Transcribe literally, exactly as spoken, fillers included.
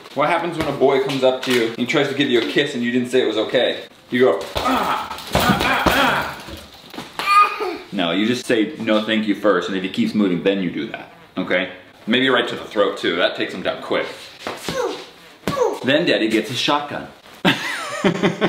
What happens when a boy comes up to you and he tries to give you a kiss and you didn't say it was okay? You go, ah, ah, ah, ah. No, you just say no thank you first, and if he keeps moving, then you do that, okay? Maybe right to the throat too, that takes him down quick. Then Daddy gets his shotgun.